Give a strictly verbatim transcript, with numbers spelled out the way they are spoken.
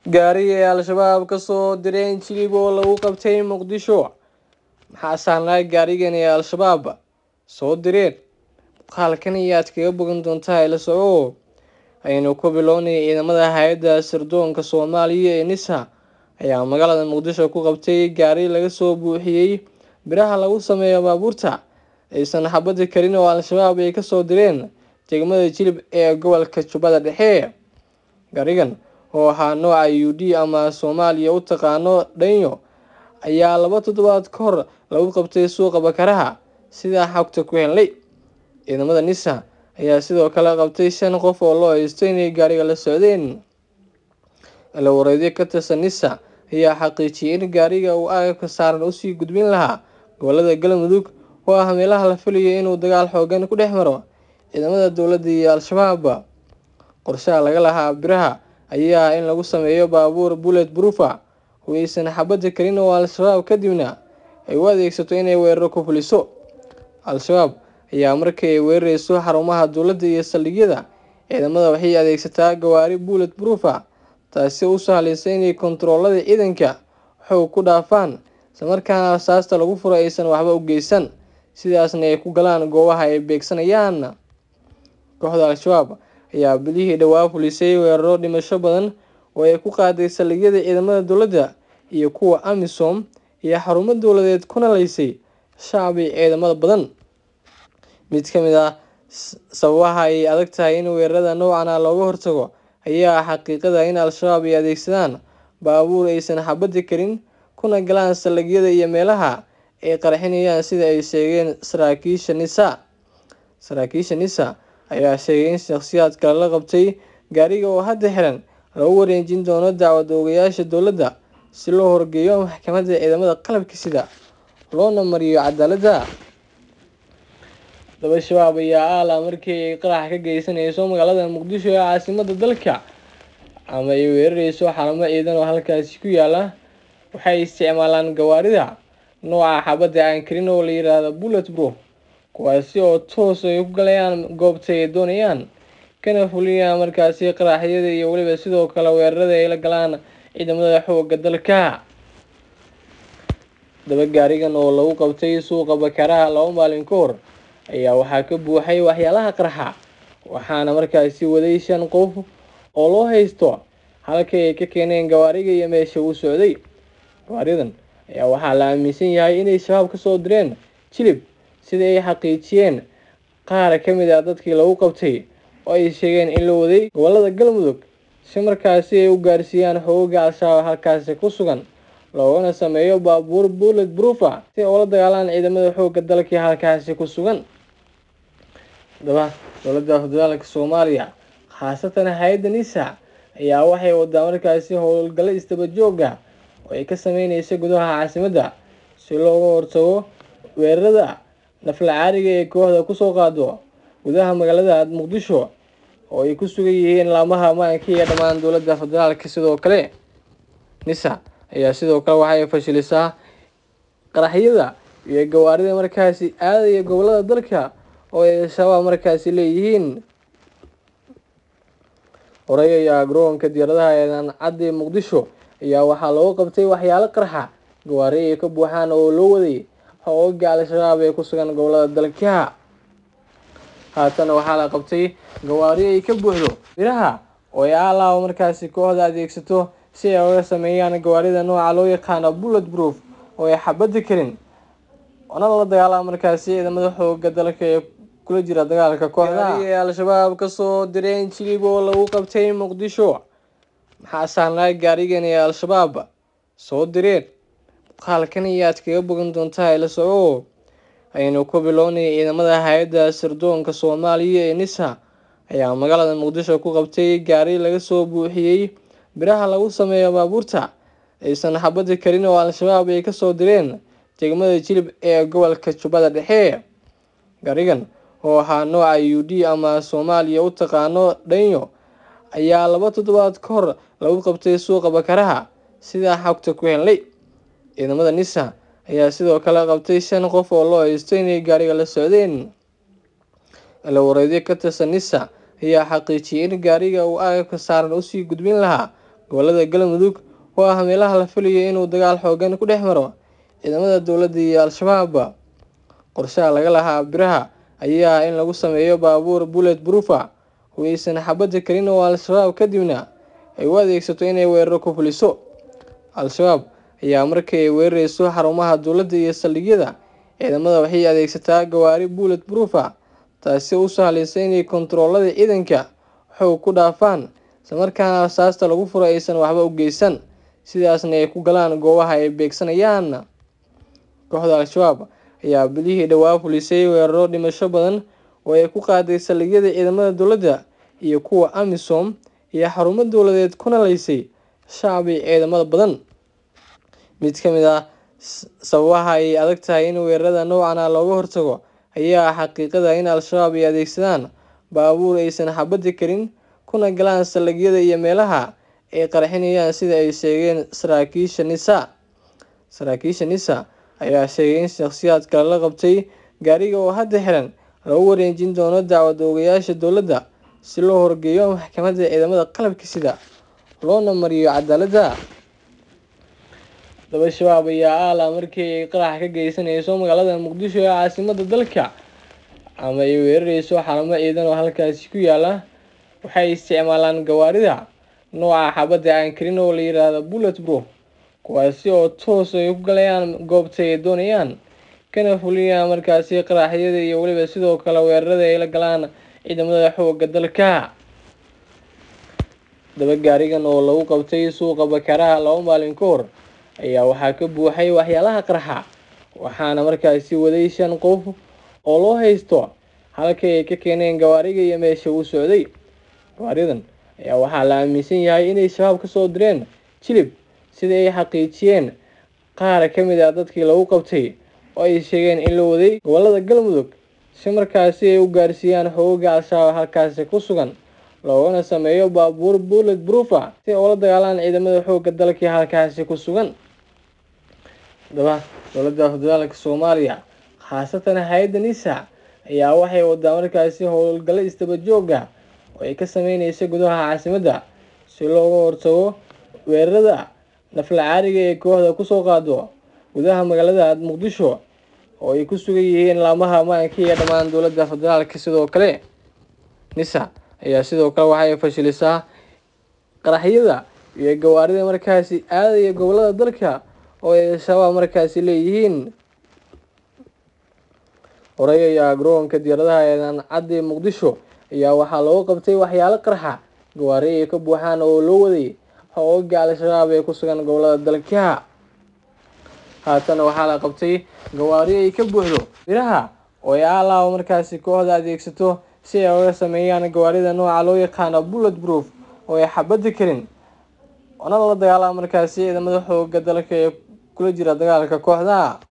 gaari ay al-shabaab ka soo direen jilib oo lagu qabtay muqdisho. maxaa sahnaa gaarigan ay al-shabaab soo direen? muuqaalkan ayaad kaga bogan doontaa ila soco. aynu ku bilownay ciidamada hay'adda sirdoonka Soomaaliya ee NISA ayaa magaalada Muqdisho ku qabtay gaari laga soo buuxiyey biraha lagu sameeyo baabuurta aysan xabada karin oo al-shabaab ay ka soo direen degmada Jilib ee gobolka Jubbada Dhexe. gaarigan oo ahaa nooca U D ama Soomaaliya u taqaano dhanyo ayaa laba toddobaad ka hor lagu qabtay suuqa Bakaraha sida xogta ku helnay. ciidamada NISA ayaa sidoo kale qabtay shan qof oo loo haystay inay gaariga la socdeen. ila wareedyo ka tirsan NISA ayaa xaqiijiyay in gaariga uu agabka saaran usii gudbin lahaa gobolada Galmudug oo ah meelaha la filayay inuu dagaal xoogan ku dhex maro ciidamada dowladda iyo al-shabaab. qorshaha laga lahaa biraha ayaa in lagu sameeyo baabuur bullet proof ah oo aysan xabada karin oo al-shabaab kadibna ay u adeegsato inay weeraro ku fuliso. al-shabaab ayaa markay ay weerarayso xarumaha dowladda iyo saldhigyada ciidamada waxay adeegsataa gawaari bullet proof ah taasi oo u sahlaysa inay kontaroolada ciidanka xoog ku dhaafaan isla markaana rasaasta lagu furo aysan waxba u geysan, sidaasna ay ku galaan goobaha ay beegsanayaan. kooxda al-shabaab ayaa bilihii dhawaa fulisay weeraro dhimasho badan oo ay ku qaaday saldhigyada ciidamada dowladda iyo kuwa AMISOM iyo xarumo dowladeed kuna laysay shacab iyo ciidamada badan. mid ka mid ah sababaha ay adag tahay in weerarada noocan ah looga hortago ayaa ah xaqiiqada in al-shabaab ay adeegsadaan baabuur aysan xabada karin kuna galaan saldhigyada iyo meelaha ay qarxinayaan sida ay sheegeen saraakiisha NISA. saraakiisha NISA ayaa sheegay in shakhsiyaad kale la qabtay gaariga oo hadda xiran lagu wareejin doono dacwad oogayaasha dowladda si loo horgeeyo maxkamadda ciidamada qalabka sida loona mariyo cadaaladda. daba shabaab ayaa aala markii ay qarax ka geysanayso magaalada Muqdisho ee caasimadda dalka ama ay weerarayso xarumo ciidan oo halkaasi ku yaala waxay isticmaalaan gawaarida nooca xabada aan karin oo la yiraahdo bullet proof kuwaasi oo toos ay ku galayaan goobta ay doonayaan kana fuliyaan markaasi qaraxyada iyo waliba sidoo kale weerarada ay la galaan ciidamada xoogga dalka. daba gaarigan oo lagu qabtay suuqa Bakaraha laba maalin ka hor ayaa waxaa ka buuxay waxyaalaha qarxa waxaana markaasi waday shan qof oo loo haysto halkii ay ka keeneen gawaariga iyo meesha uu socday. gawaaridan ayaa waxaa la aaminsan yahay inay shabaab ka soo direen Jilib sida ay xaqiijiyeen qaar ka mid ah dadkii lagu qabtay oo ay sheegeen in la waday gobolada Galmudug si markaasi ay u gaarsiiyaan xoogga al-shabaab halkaasi ku sugan loogana sameeyo baabuur bullet proof ah si ay ula dagaalaan ciidamada xoogga dalka halkaasi ku sugan. daba dowladda federaalka Soomaaliya khaasatan hay'adda NISA ayaa waxay wadaa markaasi howlgalo istaba joog ah oo ay ka sameynayso gudaha caasimadda si looga hortago weerarada naflacaariga ee kooxda ku soo qaado gudaha magaalada Muqdisho oo ay ku sugan yihiin laamaha ammaanka iyo dhammaan dowladda federaalka. sidoo kale NISA ayaa sidoo kale waxay fashilisaa qaraxyada iyo gawaarida markaasi aadaya gobolada dalka oo ay shabaab markaasi leeyihiin. horey ayaa garoonka diyaaradaha ee Cadi Muqdisho ayaa waxaa loo qabtay waxyaalo qarxa gawaari ay ka buuxaan oo loo waday xoogga al-shabaab ee ku sugan gobolada dalka. haatan waxaa la qabtay gawaari ay ka buuxdo biraha oo ay alaabo markaasi kooxda adeegsato si ay uga sameeyaan gawaarida nooca loo yaqaano bullet proof oo ay xabada karin ona la dagaalama markaasi ciidamada xoogga dalka ee kula jira dagaalka kooxda ay al-shabaab ka soo direen Jilib oo lagu qabtay Muqdisho. maxaa sahnaa gaarigan ay al-shabaab soo direen? muuqaalkan ayaad kaga bogan doontaa ila soco. aynu ku bilownay ciidamada hay'adda sirdoonka Soomaaliya ee NISA ayaa magaalada Muqdisho ku qabtay gaari laga soo buuxiyey biraha lagu sameeyo baabuurta aysan xabada karin oo al-shabaab ay ka soo direen degmada Jilib ee gobolka Jubbada Dhexe. gaarigan oo ahaa nooca U D ama Soomaaliya u taqaano dhanyo ayaa laba toddobaad ka hor lagu qabtay suuqa Bakaraha sida xogta ku helnay. ciidamada NISA ayaa sidoo kale qabtay shan qof oo loo haystay inay gaariga la socdeen. ila wareedyo ka tirsan NISA ayaa xaqiijiyay in gaariga uu agabka saaran usii gudbin lahaa gobolada Galmudug oo ah meelaha la filayo inuu dagaal xooggan ku dhex maro ciidamada dowladda iyo Al-shabaab. Qorshaha laga lahaa biraha ayaa ah in lagu sameeyo baabuur bullet proof ah oo aysan xabad karin oo Al-shabaab kadibna ay u adeegsato inay weeraro ku fuliso. Al-shabaab ayaa markay weerarayso xarumaha dowladda iyo saldhigyada ciidamada waxay adeegsataa gawaari bullet proof ah taasi oo u sahlaysa inay kontaroolada ciidanka xoog ku dhaafaan isla markaana rasaasta lagu furo aysan waxba u geysan, sidaasna ay ku galaan goobaha ay beegsanayaan. Kooxda Al-shabaab ayaa bilihii dhawaa fulisay weeraro dhimasho badan oo ay ku qaaday saldhigyada ciidamada dowladda iyo kuwa AMISOM iyo xarumo dowladeed kuna leysay shacab iyo ciidamada badan. Mid ka mid ah sababaha ay adag tahay in weerarada noocan ah looga hortago ayaa ah xaqiiqada in Al-shabaab ay adeegsadaan baabuur aysan xabad karin kuna galaan saldhigyada iyo meelaha ay qarxinayaan sida ay sheegeen saraakiisha NISA. Saraakiisha NISA ayaa sheegay in shakhsiyaad kale la qabtay gaariga oo hadda xiran lagu wareejin doono dacwad oogayaasha dowladda si loo horgeeyo maxkamadda ciidamada qalabka sida loona mariyo cadaaladda. Daba shabaab ayaa aala markii ay qarax ka geysanayso magaalada Muqdisho ee caasimadda dalka ama ay weerarayso xarumo ciidan oo halkaasi ku yaala waxay isticmaalaan gawaarida nooca xabadda aan karin oo la yiraahdo bullet proof, kuwaasi oo toos ay ku galayaan goobta ay doonayaan kana fuliyaan markaasi qaraxyada iyo weliba sidoo kale weerarada ay la galaan ciidamada xoogga dalka. Daba gaarigan oo lagu qabtay suuqa Bakaaraha laba maalin ka hor ayaa waxaa ka buuxay waxyaalaha qarxa waxaana markaasi waday shan qof oo loo haysto halkii ay ka keeneen gawaariga iyo meesha uu socday. Gawaaridan ayaa waxaa la aaminsan yahay inay shabaab ka soo direen Jilib sida ay xaqiijiyeen qaar ka mid ah dadkii lagu qabtay oo ay sheegeen in la waday gobolada Galmudug si markaasi ay u gaarsiiyaan xoogga Al-shabaab halkaasi ku sugan loogana sameeyo baabuur bullet proof ah si ay ula dagaalaan ciidamada xoogga dalka halkaasi ku sugan. Daba dowladda federaalka Soomaaliya khaasatan hay'adda NISA ayaa waxay wadaa markaasi howlgalo istaba joog ah oo ay ka sameynayso gudaha caasimadda si looga hortago weerarada naflacaariga ee kooxda ku soo qaado gudaha magaalada Muqdisho oo ay ku sugan yihiin laamaha ammaanka iyo dhammaan dowladda federaalka. Sidoo kale NISA ayaa sidoo kale waxay fashilisaa qaraxyada iyo gawaarida markaasi aadaya gobolada dalka oo ay shabaab markaasi leeyihiin. Horay ayaa garoonka diyaaradaha ee Cadi Muqdisho ayaa waxaa loo qabtay waxyaalo qarxa gawaari ay ka buuxaan oo loo waday xoogga Al-shabaab ee ku sugan gobolada dalka. Haatan waxaa la qabtay gawaari ay ka buuxdo biraha oo ay alaabo markaasi kooxda adeegsato si ay uga sameeyaan gawaarida nooca loo yaqaan bullet proof oo ay xabad karin ona la dagaalama markaasi ciidamada xoogga dalka ee kula jira dagaalka kooxda.